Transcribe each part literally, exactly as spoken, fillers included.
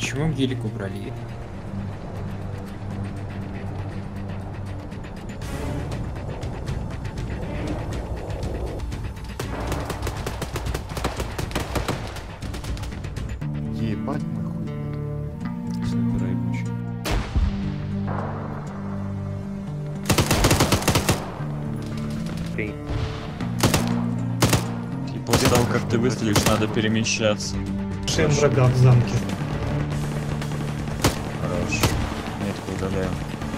Почему гелик убрали? Ебать мой хуй. Снайпера ебучий. И после того, как ты выстрелишь, надо перемещаться. Шеем врага в замке. Хорош. Метку удаляем.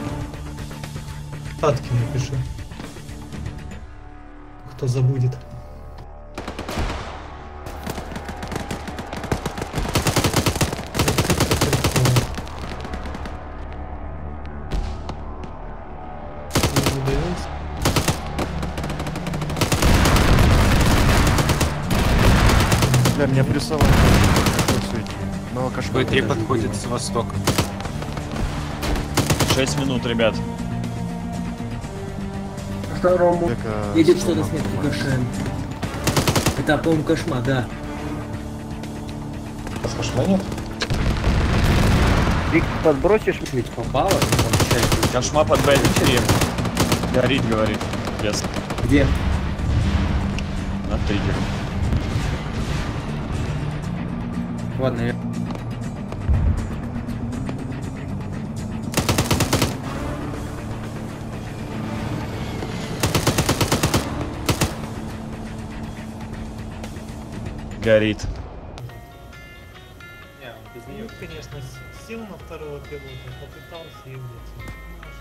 Татки напиши. Кто забудет. Бля, меня прессовали. Но кошмар. Б три подходит с востока. шесть минут, ребят. Второму Века едет с что-то с домом метки нормально. кошем. Это, по-моему, кошма, да. А с кошма нет? Вик, подбросишь? Ведь попало. Кошма под Б четыре. Горит, говорит. Yes. Где? На триггер. Ладно, я... Горит. Не, без нее, конечно, сел на второго пилота, попытался и улетел.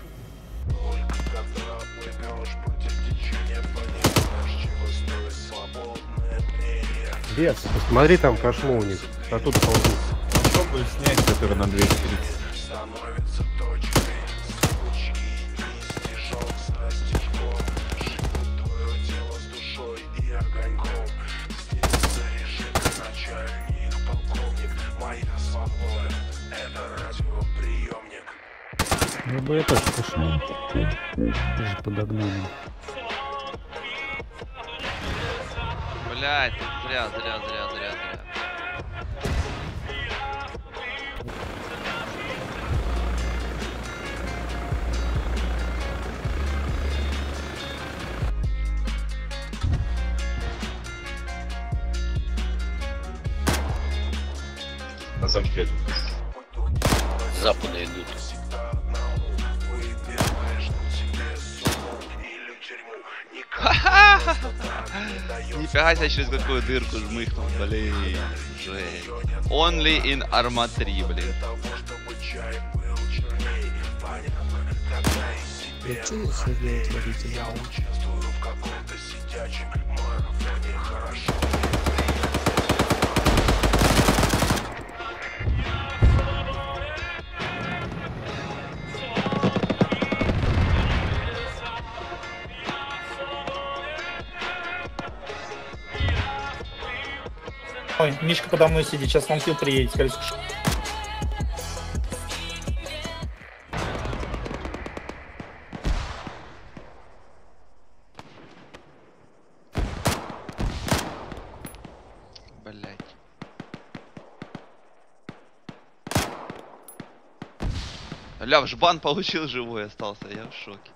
Бес, посмотри, там кошму у них. Оттуда ползут. Попробуй снять, который на двести. Ну бы это кошмар. Даже подогнали. Блять, зря, зря, зря, зря, зря. На западе. С запада идут. Нифига себе через какую дырку жмыхнул, блин. Жесть. Only in Arma три, блин. Ой, Мишка подо мной сидит, сейчас вам килл приедет, скорее всего. Блять. Ля, в жбан получил, живой остался, я в шоке.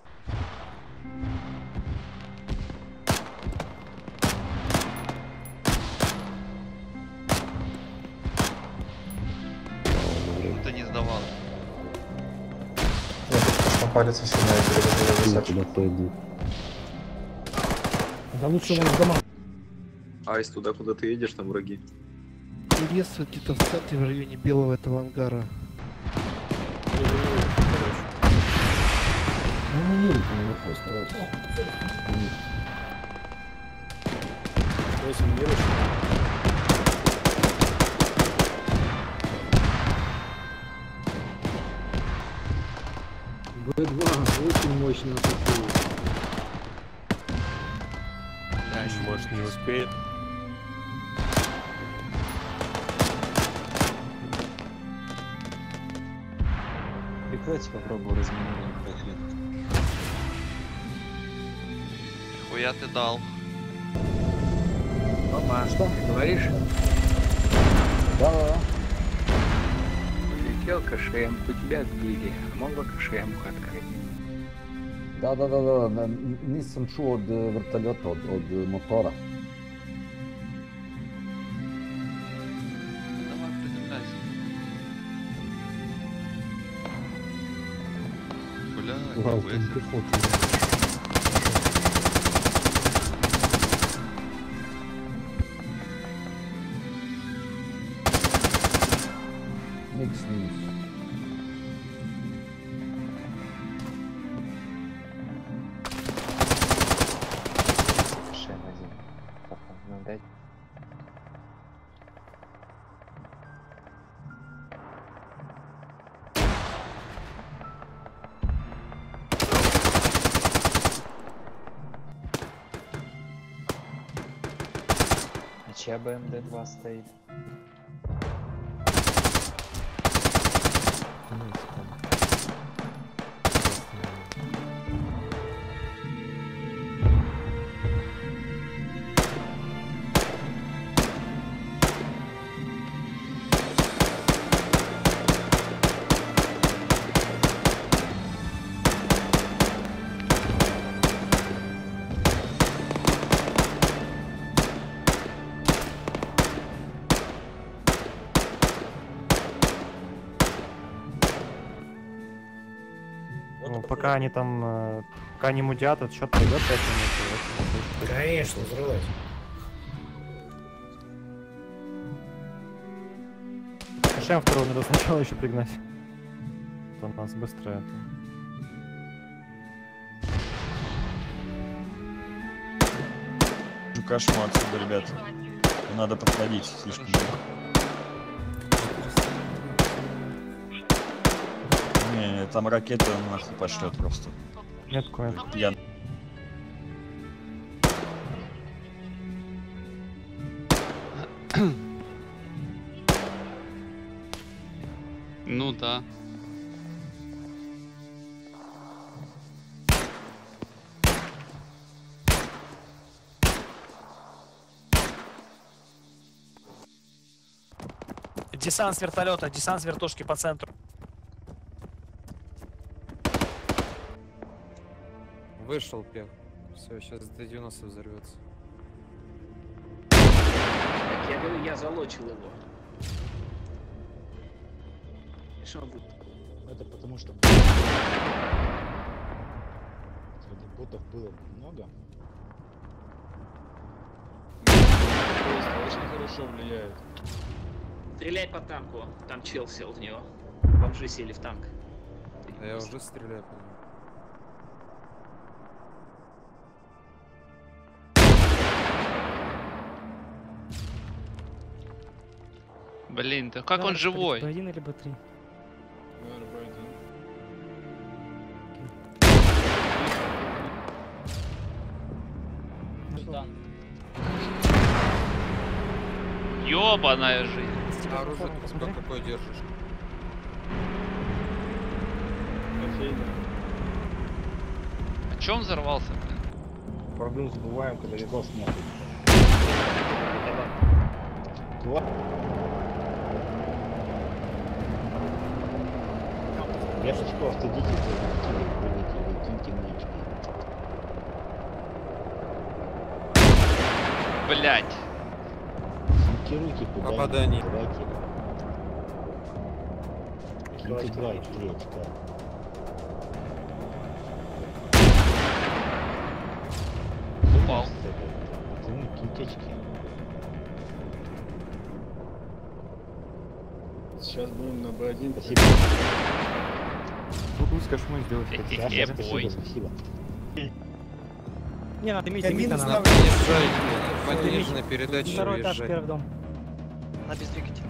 Кто не сдавал. Палится сильно, я Куда пойду? Да лучше вон в дома. Айс, туда, куда ты едешь, там враги. Приветствую где-то в центре, в районе белого этого ангара. Ну, не верит, не просто. бэ два очень мощно атакует. Может, не успеет. Прекрати, попробую разминировать пять лет. Хуя ты дал. Опа, что? Говоришь? Да. Хотел КШМ-ку, тебя сбили. Мог бы КШМ-ку открыть. Да-да-да, nisam čuo od vrtaljota, od, od motora. Давай приземляйся. Блядь, Вау, нихуя там себе. пехота. Mix news. А чья БМД два стоит? Ну, пока они там, э, пока они мудят, отсчет пойдет пять минут. Конечно, взрывать. КШМ второго надо сначала еще пригнать. То у нас быстро это. Кошмар отсюда, ребят. Надо подходить слишком много. Не, не, там ракета нахуй пошлет просто. Нет, кое. Я... Ну да. Десант с вертолета, десант с вертушки по центру. Вышел пех. Все, сейчас Т девяносто взорвется. Так я говорю, я залочил его. И что будет? Это потому что среди ботов было много. Очень хорошо влияет. Стреляй по танку, там чел сел в него. Бомжи сели в танк. Да я уже стреляю по нему. Блин, да как он живой? Б один или Б три? Ёбаная жизнь. А оружие сколько какое держишь? А чё он взорвался, блин? Проблем забываем, когда видос нет. Если что, стыдитесь, вылетели, киньте мне очки. Блять. Синтируйте куда-нибудь, Попадание. давайте. Киньте два, три очка. Упал. Ну, киньте очки. Сейчас будем на Б один. Спасибо. Пусть кошму сделать. Хе-хе-хе, бой. Спасибо. Не, надо мить, мить, надо. Подъезжай, пониженной передаче Второй этаж, уезжай. первый дом. На без двигателя.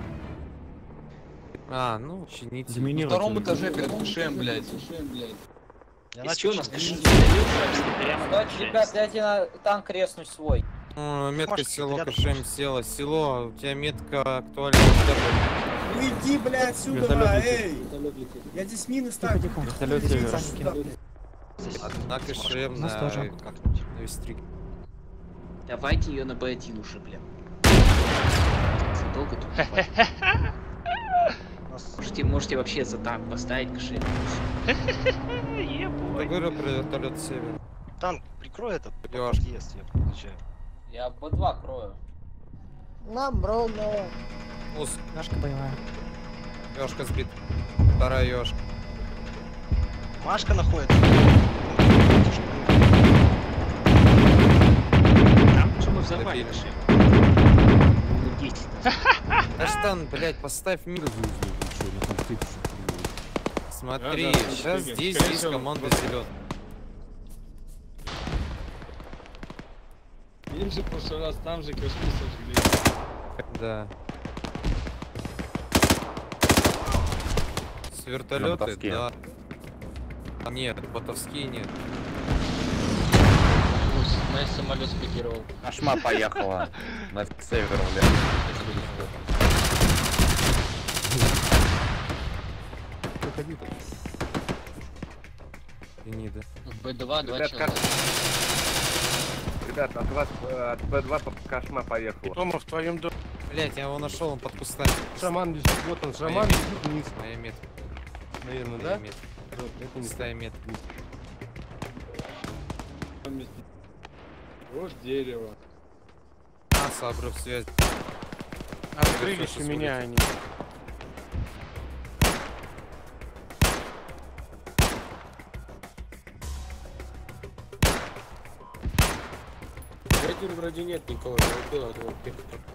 А, ну, чините. На втором этаже перед КШМ, блядь. Из чего у нас кошмар? Ребят, дайте на танк резнуть свой. Метка село, КШМ села. Село, у тебя метка актуальна. Уйди, блядь, отсюда, эй! Я здесь мины ставлю. Вертолет север. На КШМ, Нас на... тоже. на Вестрик. Давайте ее на Б один уже, блин. Долго тут. Можете, можете вообще за танк поставить кошелек. Я говорю про вертолет север. Танк, прикрой этот Ёшка. подъезд, я подключаю. Я Б два крою. Нам, бро, но... Ус, Нашка боевая. ёшка сбит. Вторая ёшка. Машка находится. Там почему взорвали Добили. кошелек? Ну, десять. Аштан, блядь, поставь мир. Смотри, Да, да, сейчас скорее здесь всего, есть скорее команда всего. зеленая. Им же в прошлый раз там же кошму сожгли. Да. С вертолеты, ботовские. да. Нет, ботовские нет. Мой самолет спикировал. Кошма поехала на север, Ленида. Б два, два Ребят, человека. Ребят, от вас, э, от Б два кошма поехала. Тома, в твоем доме. Блять, я его нашел, он под кустами. Шаман лежит, вот он, шаман лежит вниз. Моя метка. Наверное, Моя метка. Пустая метка. Вот дерево. А, обрыв связи. Открылись у меня они. Вроде нет никого, я убил одного.